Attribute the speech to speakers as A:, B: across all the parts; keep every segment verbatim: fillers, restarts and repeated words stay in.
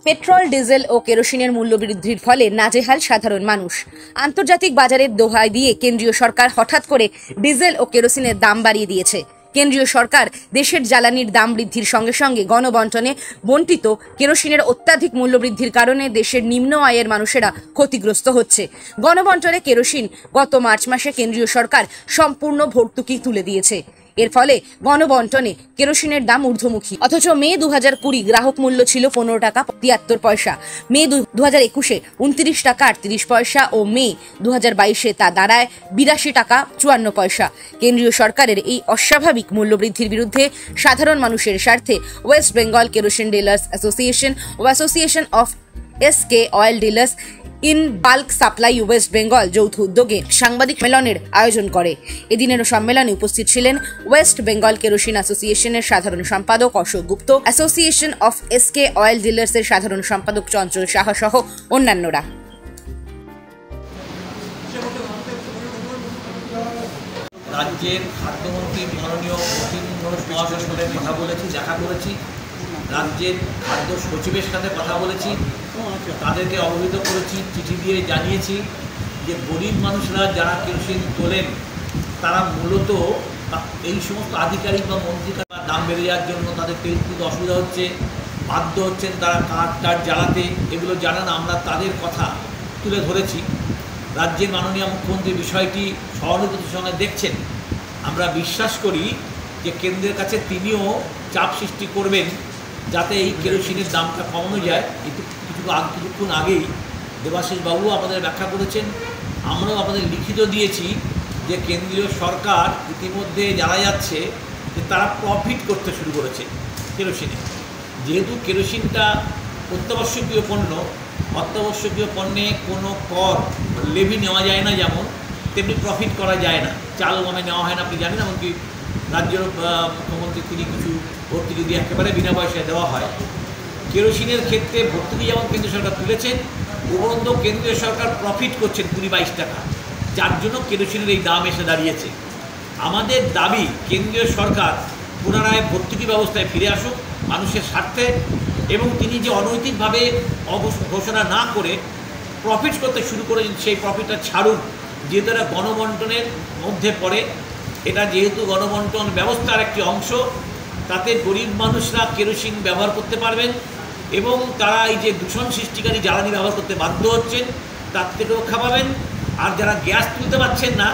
A: Petrol, diesel ও কেরোসিনের মূল্য বৃদ্ধির ফলে নাজেহাল সাধারণ মানুষ। আন্তর্জাতিক বাজারের দোহাই দিয়ে কেন্দ্রীয় সরকার হঠাৎ করে ডিজেল ও কেরোসিনের দাম বাড়িয়ে দিয়েছে। কেন্দ্রীয় সরকার দেশের জ্বালানির দাম বৃদ্ধির সঙ্গে সঙ্গে গণবন্টনে বণ্টিত কেরোসিনের অত্যাধিক মূল্য বৃদ্ধির কারণে দেশের নিম্ন আয়ের মানুষেরা ক্ষতিগ্রস্ত হচ্ছে। গণবন্টনে কেরোসিন গত মার্চ মাসে কেন্দ্রীয় সরকার সম্পূর্ণ ভর্তুকি তুলে দিয়েছে। এর ফলে গণবন্টনে কেরোসিনের দাম ঊর্ধ্বমুখী। অথচ মে দু হাজার কুড়ি গ্রাহক মূল্য ছিল পনেরো টাকা তিয়াত্তর পয়সা, মে দু হাজার একুশে উনত্রিশ টাকা আটত্রিশ পয়সা ও মে দু হাজার বাইশে তা দাঁড়ায় বিরাশি টাকা চুয়ান্ন পয়সা। কেন্দ্রীয় সরকারের এই অস্বাভাবিক মূল্যবৃদ্ধির বিরুদ্ধে সাধারণ মানুষের স্বার্থে West Bengal kerosene dealers association ও association of S K oil dealers in bulk supply West Bengal যৌথ উদ্যোগে সাংবাদিক সম্মেলনের আয়োজন করে। এদিনের সম্মেলনে উপস্থিত ছিলেন ওয়েস্ট বেঙ্গল কেরোসিন অ্যাসোসিয়েশনের সাধারণ সম্পাদক Ashok Gupta, association of S K oil ডিলার্সের সাধারণ সম্পাদক চঞ্চল সাহা সহ অন্যান্যরা।
B: রাজ্যের খাদ্যমন্ত্রী মাননীয় অতীন ঘোষ মহাশয়ের সাথে কথা বলেছি, দেখা করেছি, রাজ্যের খাদ্য সচিবের সাথে কথা বলেছি, তাদেরকে অবহিত করেছি, চিঠি দিয়ে জানিয়েছি যে গরিব মানুষরা যারা কেরোসিন তোলেন তারা মূলত এই সমস্ত আধিকারিক বা মন্ত্রীরা দাম বেড়ে যাওয়ার জন্য তাদের তেল তুলতে অসুবিধা হচ্ছে, বাধ্য হচ্ছেন তারা কাঠ টাট জ্বালাতে, এগুলো জানান আমরা তাদের কথা তুলে ধরেছি। রাজ্যের মাননীয় মুখ্যমন্ত্রী বিষয়টি সহানুভূতির সঙ্গে দেখছেন। আমরা বিশ্বাস করি যে কেন্দ্রের কাছে তিনিও চাপ সৃষ্টি করবেন যাতে এই কেরোসিনের দামটা কমানো যায়। একটু কিছু কিছুক্ষণ আগেই দেবাশিস বাবু আমাদের ব্যাখ্যা করেছেন, আমরাও আমাদের লিখিত দিয়েছি যে কেন্দ্রীয় সরকার ইতিমধ্যে জানা যাচ্ছে যে তারা প্রফিট করতে শুরু করেছে কেরোসিনে। যেহেতু কেরোসিনটা অত্যাবশ্যকীয় পণ্য, অত্যাবশ্যকীয় পণ্যে কোনো কর লেভি নেওয়া যায় না, যেমন তেমনি প্রফিট করা যায় না। চাল গমে নেওয়া হয় না, আপনি জানেন, এমনকি রাজ্যের মুখ্যমন্ত্রী তিনি কিছু ভর্তুকি দিয়ে একেবারে বিনা পয়সায় দেওয়া হয়। কেরোসিনের ক্ষেত্রে ভর্তুকি যেমন কেন্দ্র সরকার তুলেছেন, উপরন্তু কেন্দ্রীয় সরকার প্রফিট করছেন কুড়ি বাইশ টাকা, যার জন্য কেরোসিনের এই দাম এসে দাঁড়িয়েছে। আমাদের দাবি কেন্দ্রীয় সরকার পুনরায় ভর্তুকি ব্যবস্থায় ফিরে আসুক মানুষের স্বার্থে, এবং তিনি যে অনৈতিকভাবে ঘোষণা না করে প্রফিট করতে শুরু করেছেন সেই প্রফিটটা ছাড়ুন। যেহেতু এটা গণবন্টনের মধ্যে পড়ে, এটা যেহেতু গণবন্টন ব্যবস্থার একটি অংশ, তাতে গরিব মানুষরা কেরোসিন ব্যবহার করতে পারবেন এবং তারা এই যে দূষণ সৃষ্টিকারী জ্বালানি ব্যবহার করতে বাধ্য হচ্ছেন তার থেকে রক্ষা পাবেন। আর যারা গ্যাস তুলতে পারছেন না,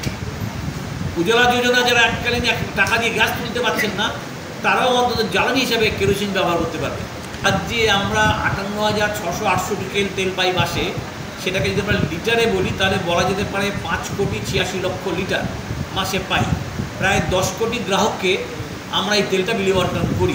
B: উজ্জ্বলা যোজনা যারা এককালীন এক টাকা দিয়ে গ্যাস তুলতে পারছেন না, তারাও অন্তত জ্বালানি হিসাবে কেরোসিন ব্যবহার করতে পারবে। রাজ্যে আমরা আটান্ন হাজার ছশো আটষট্টি কেল তেল পাই মাসে, সেটাকে যদি আমরা লিটারে বলি তাহলে বলা যেতে পারে পাঁচ কোটি ছিয়াশি লক্ষ লিটার মাসে পাই। প্রায় দশ কোটি গ্রাহককে আমরা এই তেলটা বিলি বন্টন করি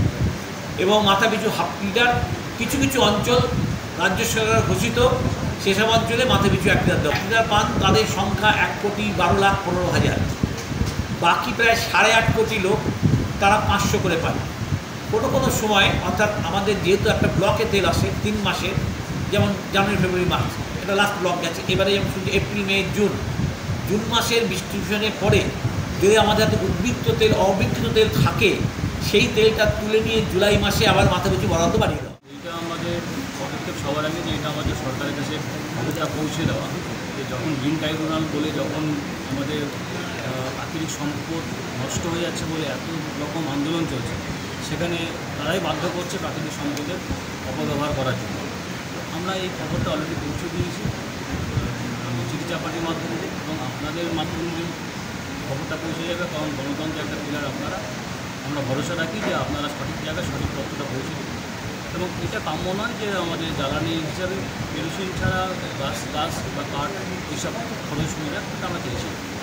B: এবং মাথা পিছু হাফ লিটার, কিছু কিছু অঞ্চল রাজ্য সরকার ঘোষিত সেসব অঞ্চলে মাথা পিছু এক লিটার দশ লিটার পান, তাদের সংখ্যা এক কোটি বারো লাখ পনেরো হাজার। বাকি প্রায় সাড়ে আট কোটি লোক তারা পাঁচশো করে পান। কোনো কোনো সময়, অর্থাৎ আমাদের যেহেতু একটা ব্লকে তেল আসে তিন মাসে, যেমন জানুয়ারি ফেব্রুয়ারি মার্চ, এটা লাস্ট ব্লক গেছে, এবারে যেমন শুনছি এপ্রিল মে জুন, জুন মাসের ডিস্ট্রিবিউশনের পরে যদি আমাদের হাতে উদ্বৃত্ত তেল অবিকৃত তেল থাকে, সেই তেলটা তুলে নিয়ে জুলাই মাসে আবার মাথা পিছু বরাদ্দ বাড়িয়ে দেওয়া।
C: এটা আমাদের পদক্ষেপ সবার আগে যে এটা আমাদের সরকারের কাছে খবরটা পৌঁছে দেওয়া, যে যখন গ্রিন ট্রাইব্যুনাল বলে যখন আমাদের প্রাকৃতিক সম্পদ নষ্ট হয়ে যাচ্ছে বলে এত রকম আন্দোলন চলছে, সেখানে তারাই বাধ্য করছে প্রাকৃতিক সম্পদের অপব্যবহার করার জন্য। আমরা এই খবরটা অলরেডি পৌঁছে দিয়েছি চিঠি চাপাটির মাধ্যমে, এবং আপনাদের মাধ্যমে খবরটা পৌঁছে যাবে, কারণ গণতন্ত্রের একটা পিলার আপনারা। আমরা ভরসা রাখি যে আপনারা সঠিক জায়গায় সঠিক তথ্যটা পৌঁছে দেবেন, এবং এটা কাম্য নয় যে আমাদের জ্বালানি হিসাবে কেরোসিন ছাড়া গাছ গাছ বা কাঠ এইসব খরচ হয়ে যায়, এটা আমরা চেয়েছি।